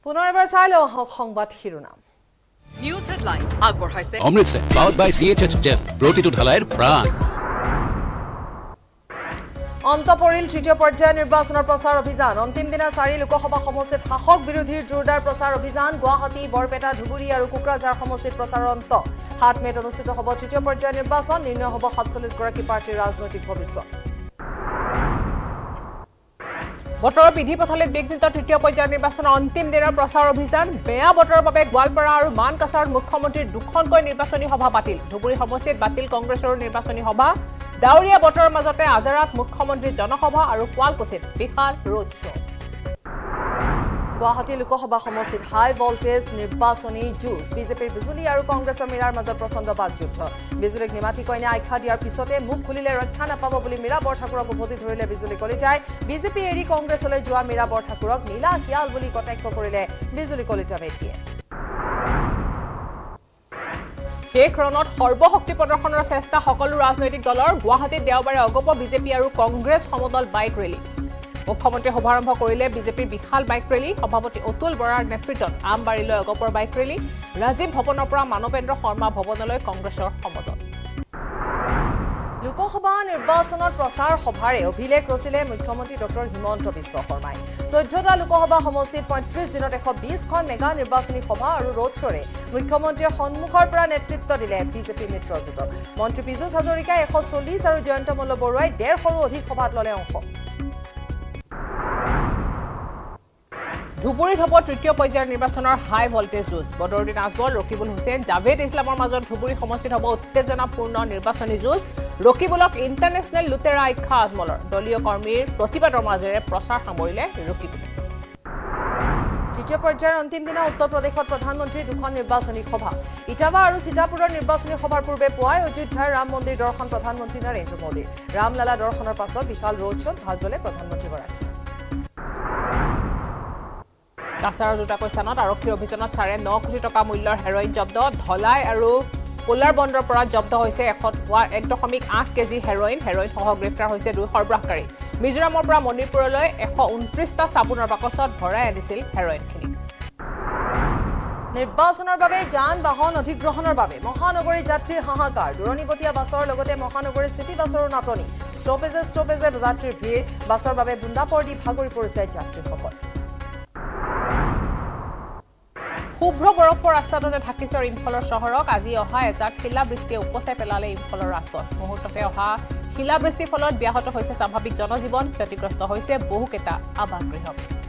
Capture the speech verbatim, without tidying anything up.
পুনৰ এবাৰ চাই লওঁ সংবাদ শিৰোনাম নিউজ হেডলাইন আগবঢ়াইছে Amritsar powered by C H H Z প্ৰতিটো ঢালাইৰ প্ৰাণ অন্ত পৰিল তৃতীয় পৰ্যায়ৰ নিৰ্বাচনৰ প্ৰচাৰ অভিযান অন্তিম দিনা চাৰি লোকসভা সমষ্টিত শাসক বিৰোধীৰ জোৰদাৰ প্ৰচাৰ অভিযান গুৱাহাটী বৰপেটা ধুবুৰী আৰু কোকৰাঝাৰ সমষ্টিত প্ৰচাৰৰ অন্ত সাত মেত অনুষ্ঠিত হ'ব তৃতীয় পৰ্যায়ৰ নিৰ্বাচন নিৰ্ণয় হ'ব সাতচল্লিছ গৰাকী প্ৰাৰ্থীৰ ৰাজনৈতিক ভৱিষ্যত বতৰৰ বিধি পথালিত বিঘ্নিত তৃতীয় পৰ্যায়ৰ নিৰ্বাচনৰ অন্তিম দিনৰ প্ৰচাৰ অভিযান বেয়া বতৰৰ বাবে গোৱালপাৰা আৰু মানকাছাৰত মুখ্যমন্ত্ৰীৰ দুখনকৈ নিৰ্বাচনী সভা বাতিল ধুবুৰী সমষ্টিত বাতিল কংগ্ৰেছৰ নিৰ্বাচনী সভা ডাউৰীয়া বতৰৰ মাজতে আজাৰাত মুখ্যমন্ত্ৰীৰ জনসভা আৰু কোৱালকুছিত বিশাল ৰোড শ্ব' গুৱাহাটী লোকসভা সমষ্টিত হাই ভল্টেজ নিৰ্বাচনী যুঁজ বিজেপিৰ বিজুলী আৰু কংগ্ৰেছৰ মীৰাৰ মাজত প্ৰচণ্ড বাকযুদ্ধ বিজুলীক নিমাতি কইনা আখ্যা দিয়াৰ পিছতে মুখ খুলিলে ৰক্ষা নাপাব বুলি মীৰা বৰঠাকুৰক উভতি ধৰিলে বিজুলী কলিতাই বিজেপি এৰি কংগ্ৰেছলৈ যোৱা মীৰা বৰঠাকুৰক নীলা শিয়াল বুলি কটাক্ষ কৰিলে বিজুলী কলিতা মেধিয়ে শেষ ৰণত সৰ্বশক্তি প্ৰদৰ্শনৰ চেষ্টা সকলো ৰাজনৈতিক দলৰ গুৱাহাটীত দেওবাৰে অগপ বিজেপি আৰু কংগ্ৰেছ সমদল বাইক ৰেলী মুখ্যমন্ত্ৰীয়ে শুভাৰম্ভ কৰিলে বিজেপিৰ বিশাল বাইক ৰেলী সভাপতি অতুল বৰাৰ নেতৃত্বত আমবাৰীলৈ অগপৰ বাইক ৰেলী ৰাজীৱ ভৱনৰ পৰা মানৱেন্দ্ৰ শৰ্মা ভৱনলৈ কংগ্ৰেছৰ সমদল লোকসভা নিৰ্বাচনত প্ৰচাৰ সভাৰে অভিলেখ ৰচিলে মুখ্যমন্ত্ৰী ডক্টৰ হিমন্ত বিশ্ব শৰ্মাই চৈধ্যটা লোকসভা সমষ্টিত পঁয়ত্ৰিশ দিনত এশ বিশখন মেগা নিৰ্বাচনী সভা আৰু ৰোড শ্ব'ৰে মুখ্যমন্ত্ৰীয়ে সন্মুখৰ পৰা নেতৃত্ব দিলে বিজেপি মিত্ৰজোঁটক মন্ত্ৰী পীযুষ হাজৰিকাই এশ চল্লিছ আৰু জয়ন্ত মল্ল বৰুৱাই ডেৰশৰো অধিক সভাত ল'লে অংশ ধুবুৰীত হ'ব তৃতীয় পৰ্যায়ৰ নিৰ্বাচনৰ হাই ভল্টেজ যুঁজ বদৰুদ্দিন আজমল ৰকিবুল হুছেইন জাভেদ ইছলামৰ মাজত ধুবুৰী সমষ্টিত হ'ব উত্তেজনাপূৰ্ণ নিৰ্বাচনী যুঁজ ৰকিবুলক ইণ্টাৰনেশ্যনেল লুটেৰা আখ্যা আজমলৰ দলীয় কৰ্মীৰ প্ৰতিবাদৰ মাজেৰে প্ৰচাৰ সামৰিলে ৰকিবুলে তৃতীয় পৰ্যায়ৰ অন্তিম দিনা উত্তৰ প্ৰদেশত প্ৰধানমন্ত্ৰীৰ দুখন নিৰ্বাচনী সভা ইটাৱা আৰু সীতাপুৰৰ নিৰ্বাচনী সভাৰ পূৰ্বে পুৱাই অযোধ্যাৰ ৰাম মন্দিৰ দৰ্শন প্ৰধানমন্ত্ৰী নৰেন্দ্ৰ মোদীৰ ৰামলালা দৰ্শনৰ পাছত বিশাল ৰোড শ্ব'ত ভাগ ল'লে প্ৰধানমন্ত্ৰীগৰাকী কাছাৰৰ দুটাকৈ স্থানত আৰক্ষীৰ অভিযানত চাৰে ন কোটি টকা মূল্যৰ হেৰইন জব্দ ধলাই আৰু পোলাৰ বন্দৰৰ পৰা জব্দ হৈছে এক দশমিক আঠ কেজি হেৰইন হেৰইনসহ গ্ৰেপ্তাৰ হৈছে দুই সৰবৰাহকাৰী মিজোৰামৰ পৰা মণিপুৰলৈ এশ ঊনত্ৰিছটা চাবোনৰ বাকচত ভৰাই আনিছিল হেৰইনখিনি নিৰ্বাচনৰ বাবে যান বাহন অধিগ্ৰহণৰ বাবে মহানগৰী যাত্ৰীৰ হাহাকাৰ দূৰণিবতীয়া বাছৰ লগতে মহানগৰী চিটি বাছৰো নাটনি ষ্টপেজে ষ্টপেজে যাত্ৰীৰ ভিৰ বাছৰ বাবে বুন্দাপৰ দি ভাগৰি পৰিছে যাত্ৰীসকল শুভ্ৰ বৰফৰ ৰাস্তাটোতে ঢাকিছে ইম্ফলৰ চহৰক আজি অহা এজাক শিলাবৃষ্টিয়ে উপচাই পেলালে ইম্ফলৰ ৰাস্তাত মুহূৰ্ততে অহা শিলাবৃষ্টিৰ ফলত ব্যাহত হৈছে স্বাভাৱিক জনজীৱন ক্ষতিগ্ৰস্ত হৈছে বহুকেইটা আৱাসগৃহ